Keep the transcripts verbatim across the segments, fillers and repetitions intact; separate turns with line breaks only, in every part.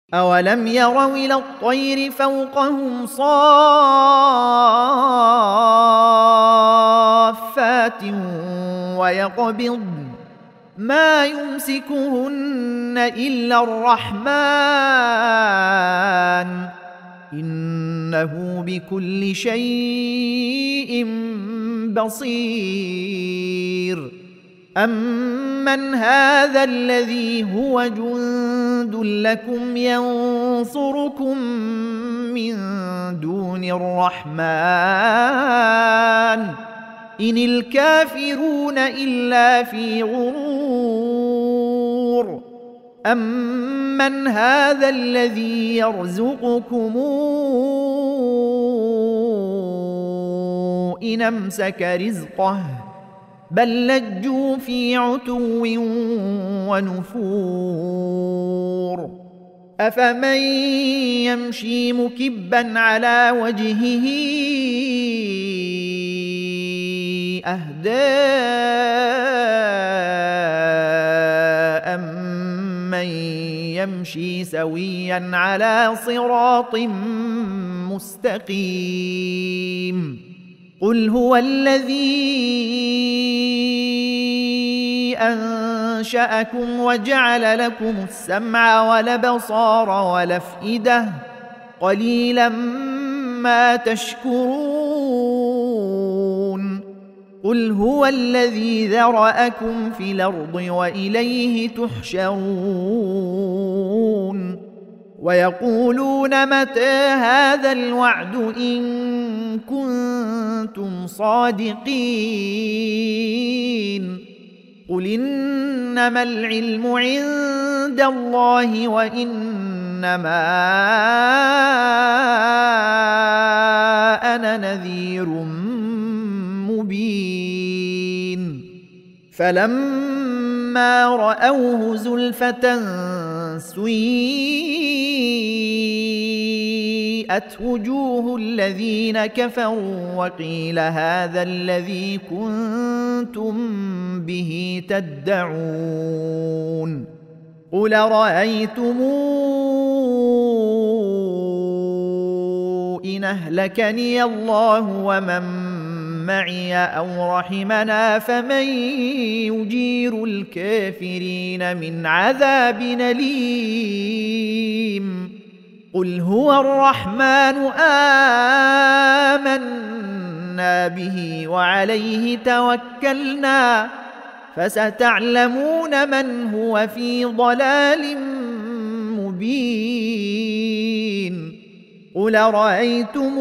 أولم يروا إلى الطير فوقهم صافات ويقبضن ما يمسكهن إلا الرحمن إنه بكل شيء بصير. أمن هذا الذي هو جند لكم ينصركم من دون الرحمن إن الكافرون إلا في غرور. أمن هذا الذي يرزقكم إن أمسك رزقه بل لجوا في عتو ونفور. أفمن يمشي مكبا على وجهه أهدى أمن يمشي سويا على صراط مستقيم. قل هو الذي أنشأكم وجعل لكم السمع والأبصار والأفئدة قليلا ما تشكرون. قل هو الذي ذرأكم في الأرض وإليه تحشرون. ويقولون متى هذا الوعد إن كنتم صادقين. قل إنما العلم عند الله وإنما أنا نذير مبين. فلما رأوه زلفة سيئت وجوه الذين كفروا وقيل هذا الذي كنتم به تدعون. قل رأيتم إن أهلكني الله ومن معي أو رحمنا فمن يجير الكافرين من عذاب أليم. قل هو الرحمن آمنا به وعليه توكلنا فستعلمون من هو في ضلال مبين. قل رأيتم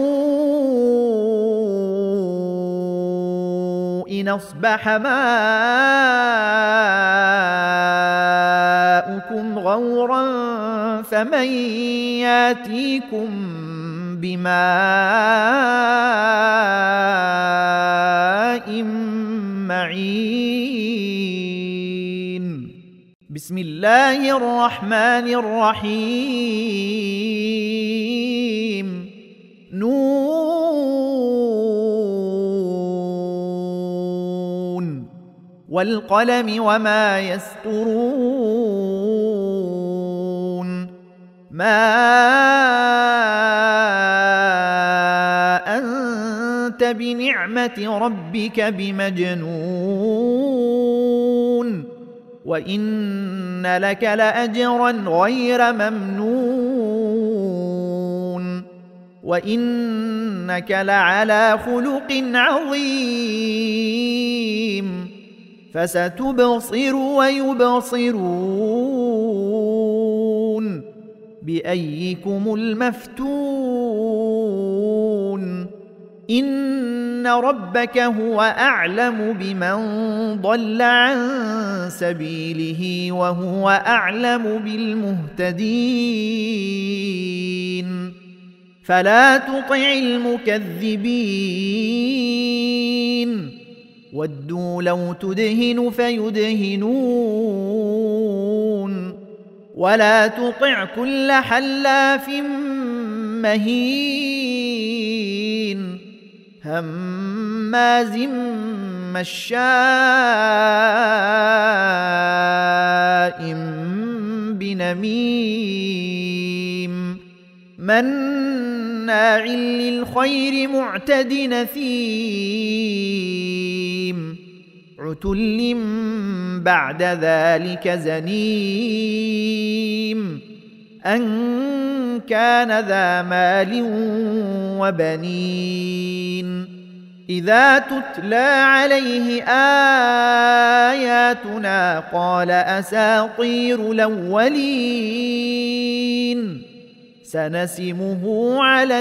إن أصبح ماؤكم غورا فمن ياتيكم بماء معين. بسم الله الرحمن الرحيم. نون والقلم وما يسطرون. ما أنت بنعمة ربك بمجنون وإن لك لأجرا غير ممنون وإنك لعلى خلق عظيم. فستبصر ويبصرون بأيكم المفتون. إن ربك هو أعلم بمن ضل عن سبيله وهو أعلم بالمهتدين. فلا تطع المكذبين ودوا لو تدهن فيدهنون ولا تطع كل حلاف مهين هماز مشاء بنميم مناع للخير معتد نثيم عتل بعد ذلك زنيم أن كان ذا مال وبنين إذا تتلى عليه آياتنا قال أساطير الأولين سنسمه على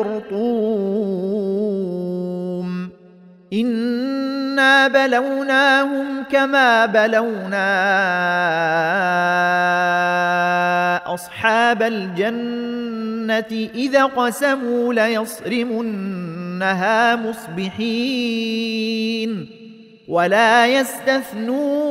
الخرطوم إنا بلوناهم كما بلونا أصحاب الجنة إذا قسموا ليصرمنها مصبحين ولا يستثنون